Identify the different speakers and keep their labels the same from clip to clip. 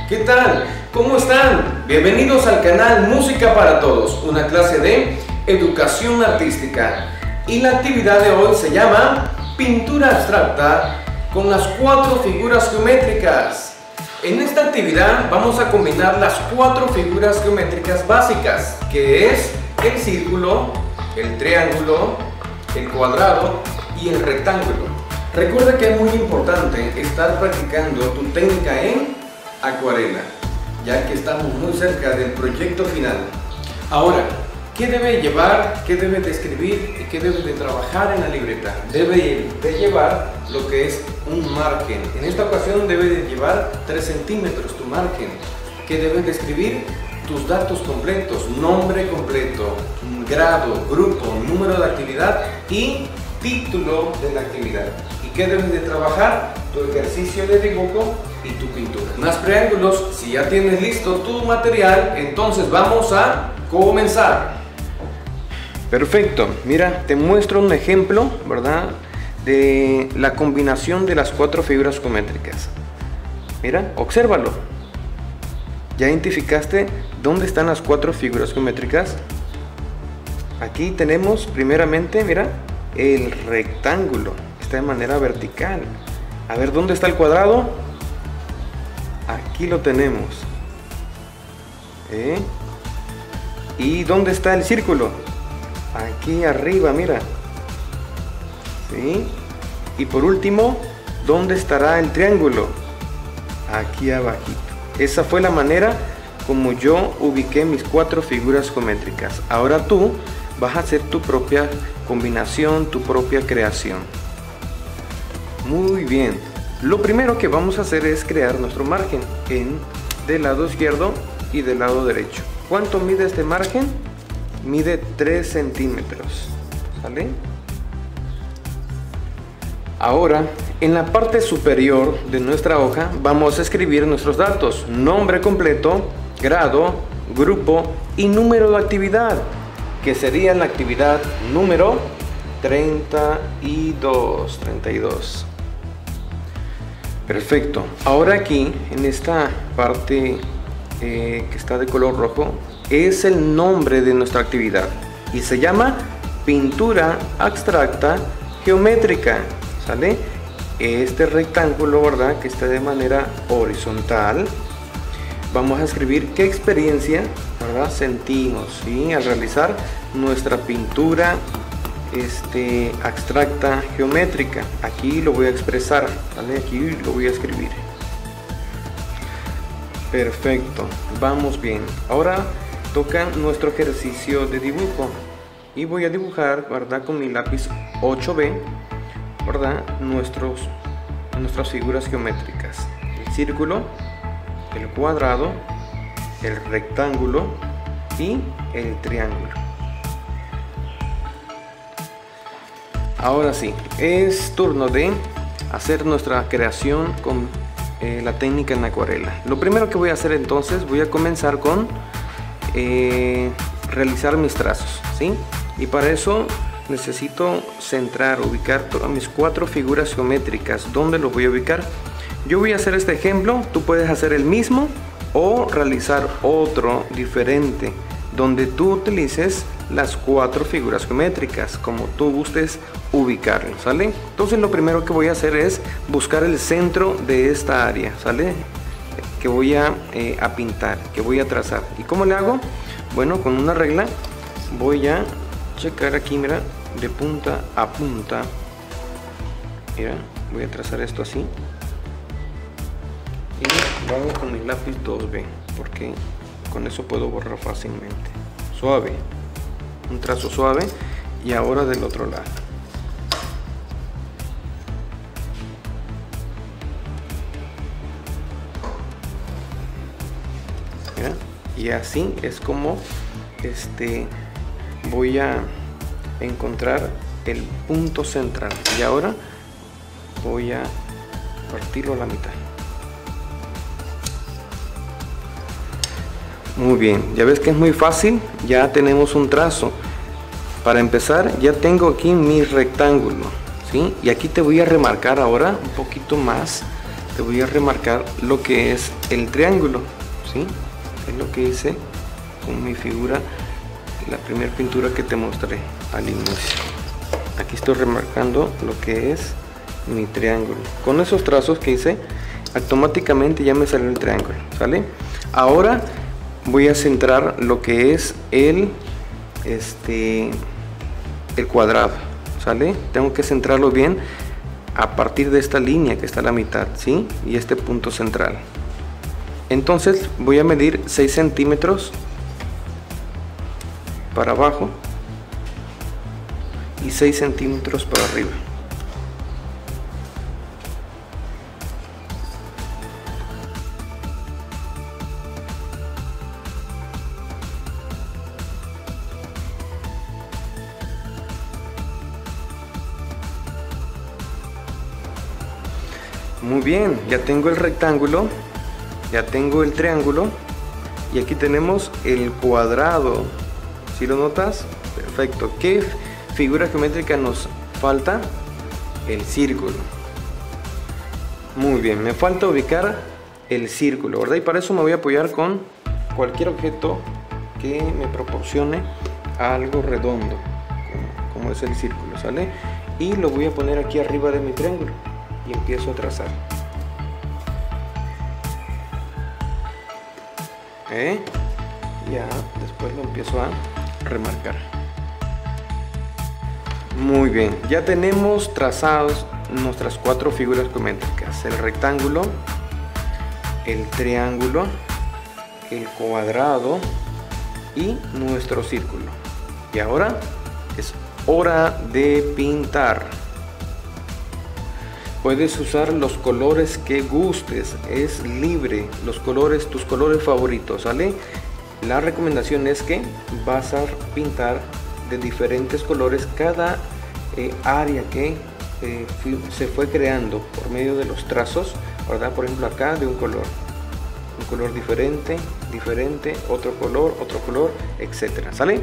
Speaker 1: ¿Qué tal? ¿Cómo están? Bienvenidos al canal Música para Todos, una clase de educación artística. Y la actividad de hoy se llama Pintura Abstracta con las 4 figuras geométricas. En esta actividad vamos a combinar las 4 figuras geométricas básicas, que es el círculo, el triángulo, el cuadrado y el rectángulo. Recuerda que es muy importante estar practicando tu técnica en acuarela, ya que estamos muy cerca del proyecto final. Ahora, ¿qué debe llevar, qué debe de escribir y qué debe de trabajar en la libreta? Debe de llevar lo que es un margen. En esta ocasión debe de llevar 3 centímetros tu margen. ¿Qué debes de escribir? Tus datos completos, nombre completo, grado, grupo, número de actividad y título de la actividad. ¿Y qué debes de trabajar? Tu ejercicio de dibujo y tu pintura. Más preámbulos, si ya tienes listo tu material, entonces vamos a comenzar. Perfecto, mira, te muestro un ejemplo, ¿verdad? De la combinación de las 4 figuras geométricas. Mira, obsérvalo. ¿Ya identificaste dónde están las 4 figuras geométricas? Aquí tenemos primeramente, mira, el rectángulo. Está de manera vertical. A ver, ¿dónde está el cuadrado? Aquí lo tenemos. ¿Y dónde está el círculo? Aquí arriba, mira. ¿Sí? Y por último, ¿dónde estará el triángulo? Aquí abajito. Esa fue la manera como yo ubiqué mis 4 figuras geométricas. Ahora tú vas a hacer tu propia combinación, tu propia creación. Muy bien. Lo primero que vamos a hacer es crear nuestro margen del lado izquierdo y del lado derecho. ¿Cuánto mide este margen? Mide 3 centímetros. ¿Sale? Ahora, en la parte superior de nuestra hoja vamos a escribir nuestros datos: nombre completo, grado, grupo y número de actividad, que sería la actividad número 32. Perfecto. Ahora aquí, en esta parte que está de color rojo, es el nombre de nuestra actividad y se llama Pintura Abstracta Geométrica. ¿Sale? Este rectángulo, ¿verdad?, que está de manera horizontal. Vamos a escribir qué experiencia, ¿verdad?, sentimos, ¿sí?, al realizar nuestra pintura abstracta geométrica. Aquí lo voy a expresar, ¿vale? Aquí lo voy a escribir. Perfecto, vamos bien. Ahora toca nuestro ejercicio de dibujo y voy a dibujar, ¿verdad?, con mi lápiz 8B, ¿verdad?, nuestras figuras geométricas: el círculo, el cuadrado, el rectángulo y el triángulo. Ahora sí, es turno de hacer nuestra creación con la técnica en acuarela. Lo primero que voy a hacer entonces, voy a comenzar con realizar mis trazos, ¿sí? Y para eso necesito centrar, ubicar todas mis 4 figuras geométricas. ¿Dónde los voy a ubicar? Yo voy a hacer este ejemplo, tú puedes hacer el mismo o realizar otro diferente, donde tú utilices las 4 figuras geométricas como tú gustes ubicarlo, ¿sale? Entonces lo primero que voy a hacer es buscar el centro de esta área, ¿sale?, que voy a pintar, que voy a trazar. ¿Y cómo le hago? Bueno, con una regla voy a checar aquí, mira, de punta a punta. Mira, voy a trazar esto así y lo hago con mi lápiz 2B porque con eso puedo borrar fácilmente. Suave, un trazo suave. Y ahora del otro lado. Mira, y así es como voy a encontrar el punto central. Y ahora voy a partirlo a la mitad. Muy bien, ya ves que es muy fácil. Ya tenemos un trazo. Para empezar, ya tengo aquí mi rectángulo, ¿sí? Y aquí te voy a remarcar ahora un poquito más te voy a remarcar lo que es el triángulo, ¿sí? Es lo que hice con mi figura, la primera pintura que te mostré al inicio. Aquí estoy remarcando lo que es mi triángulo. Con esos trazos que hice, automáticamente ya me salió el triángulo, ¿sale? Ahora voy a centrar lo que es el cuadrado, ¿sale? Tengo que centrarlo bien a partir de esta línea que está a la mitad, ¿sí? Y este punto central. Entonces voy a medir 6 centímetros para abajo y 6 centímetros para arriba. Muy bien, ya tengo el rectángulo, ya tengo el triángulo y aquí tenemos el cuadrado. ¿Sí lo notas? Perfecto. ¿Qué figura geométrica nos falta? El círculo. Muy bien, me falta ubicar el círculo, ¿verdad? Y para eso me voy a apoyar con cualquier objeto que me proporcione algo redondo, como es el círculo, ¿sale? Y lo voy a poner aquí arriba de mi triángulo y empiezo a trazar. Ya después lo empiezo a remarcar. Muy bien, ya tenemos trazados nuestras 4 figuras geométricas: el rectángulo, el triángulo, el cuadrado y nuestro círculo. Y ahora es hora de pintar. Puedes usar los colores que gustes, es libre, los colores, tus colores favoritos, ¿sale? La recomendación es que vas a pintar de diferentes colores cada área que se fue creando por medio de los trazos, ¿verdad? Por ejemplo, acá de un color diferente, otro color, etcétera, ¿sale?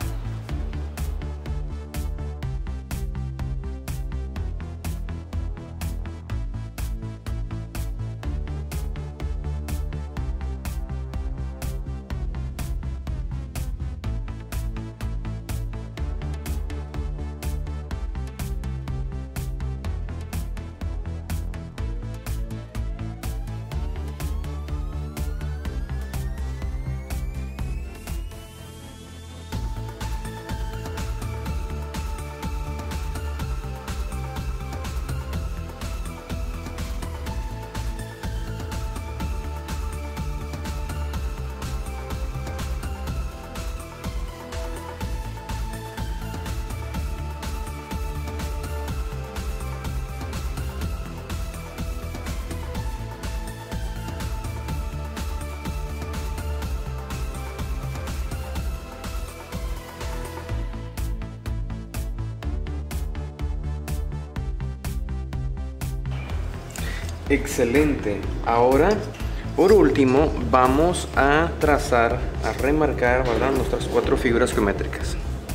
Speaker 1: Excelente. Ahora, por último, vamos a trazar, a remarcar, ¿verdad?, nuestras 4 figuras geométricas.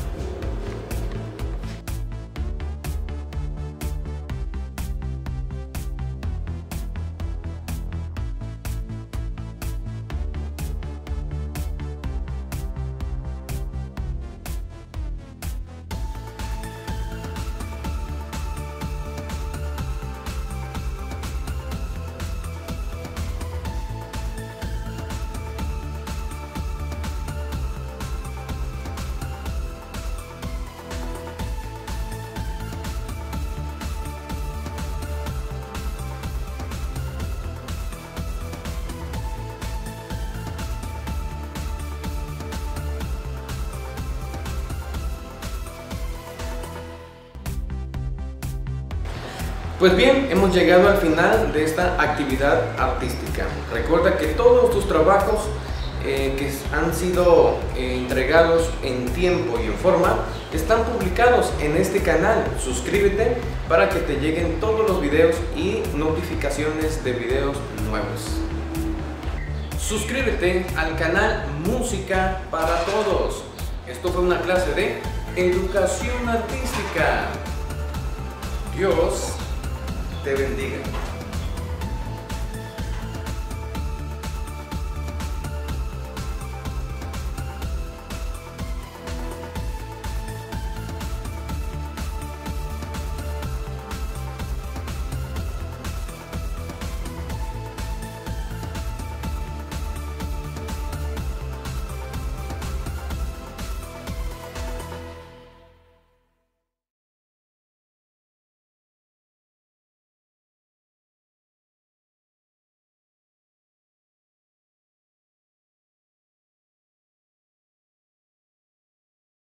Speaker 1: Pues bien, hemos llegado al final de esta actividad artística. Recuerda que todos tus trabajos que han sido entregados en tiempo y en forma están publicados en este canal. Suscríbete para que te lleguen todos los videos y notificaciones de videos nuevos. Suscríbete al canal Música para Todos. Esto fue una clase de educación artística. Dios te bendiga.